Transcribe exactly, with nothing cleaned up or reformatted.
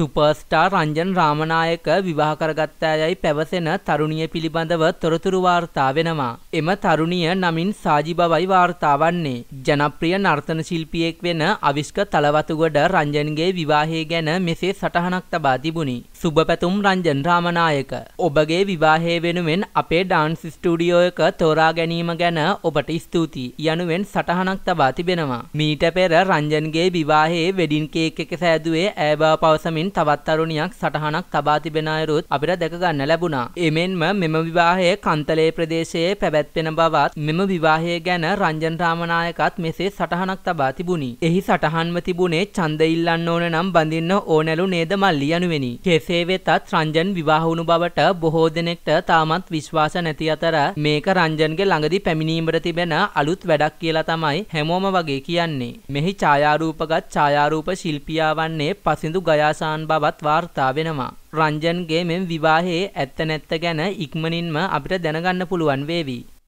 Superstar Ranjan Ramanayake විවාහ කරගත්තායයි පැවසෙන තරුණිය පිළිබඳව තොරතුරු වාර්තා වෙනවා. එම තරුණිය නමින් සාජි බවයි වාර්තා වන්නේ. ජනප්‍රිය නර්තන ශිල්පියෙක් වෙන අවිෂ්ක තලවතුගොඩ රංජන්ගේ විවාහය ගැන මෙසේ සටහනක් තබා තිබුණි. සුබ පැතුම් රංජන් රාමනායක. ඔබගේ විවාහය වෙනුවෙන් අපේ ඩාන්ස් ස්ටුඩියෝ එක තෝරා ගැනීම ගැන ඔබට ස්තුතියි යනුවෙන් සටහනක් තබා තිබෙනවා. මීට පෙර රංජන්ගේ විවාහයේ වෙඩින් කේක් එක සෑදුවේ ඈ බව පවසමින් තවත් තරුණියක් සටහනක් තබා තිබෙන අයුරුත් අපිට දැක ගන්න ලැබුණා. එමෙන්ම මෙම විවාහය කන්තලේ ප්‍රදේශයේ පැවැත්වෙන බවත් මෙම විවාහය ගැන රංජන් රාමනායකත් මෙසේ සටහනක් තබා තිබුණි. එහි සටහන්ව තිබුණේ ඡන්ද ඉල්ලන්න ඕන නම් බඳින්න ඕනැලු නේද මල්ලි යනුවෙනි. කෙසේ වෙතත් රංජන් විවාහ වුණු බවට බොහෝ දෙනෙක්ට තාමත් විශ්වාස නැති අතර මේක රංජන්ගේ ළඟදී පැමිණීමට තිබෙන අලුත් වැඩක් කියලා තමයි හැමෝම වගේ කියන්නේ. මෙහි ඡායාරූපගත් ඡායාරූප ශිල්පියා වන්නේ පසිඳු ගයාසාන් බවත් වාර්තා වෙනවා. රංජන්ගේ මෙම විවාහයේ ඇත්ත නැත්ත ගැන ඉක්මනින්ම අපිට දැනගන්න පුළුවන් වේවි.